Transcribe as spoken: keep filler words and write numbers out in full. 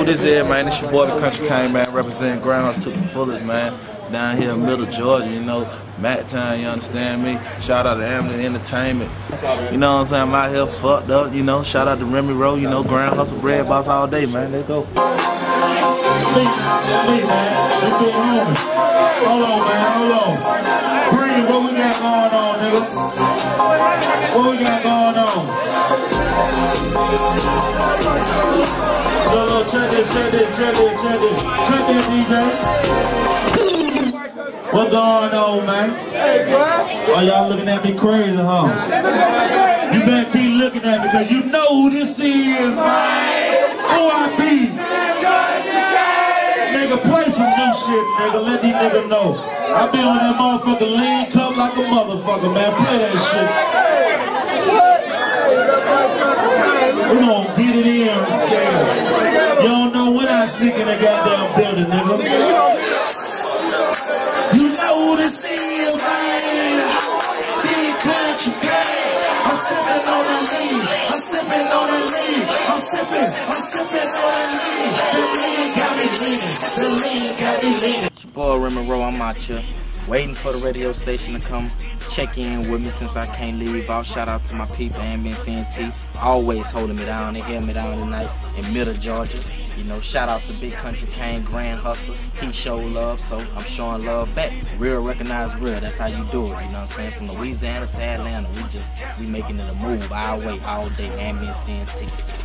this is, man. It's your boy, the Country King, man, representing Groundhouse to the fullest, man. Down here in Middle Georgia, you know, Matt Town, you understand me? Shout out to Amity Entertainment. You know what I'm saying? I'm out here fucked up, you know. Shout out to Remy Rowe, you know, Grand Hustle Bread Boss all day, man. Let's go. Me, man. Let's do homies. Hold on, man. Hold on. Breathe, what we got going on, nigga? What we got going on? Yo, yo, check this, check this, check this, check this. Cut that, D J. What going on, man? Oh, y'all looking at me crazy, huh? You better keep looking at me, because you know who this is, man. Who I be? Nigga, play some new shit, nigga. Let these niggas know. I be on that motherfucking lean cup like a motherfucker, man. Play that shit. We gon' get it in. Yeah. You don't know when I sneak in the goddamn building, nigga. You know who this is, man. Big Country King. I'm sipping on the lean. I'm sipping on the lean. I'm sipping. I'm sipping on the lean. The lean got me leaning. The lean got me leaning. It's your boy Remy Rowe. I'm out here waiting for the radio station to come check in with me since I can't leave out. Shout out to my people, Amity C N T, always holding me down. They hear me down tonight in Middle Georgia. You know, shout out to Big Country King, Grand Hustle. He showed love, so I'm showing love back. Real recognize real. That's how you do it. You know what I'm saying? From Louisiana to Atlanta, we just we making it a move our way all day. Amity C N T.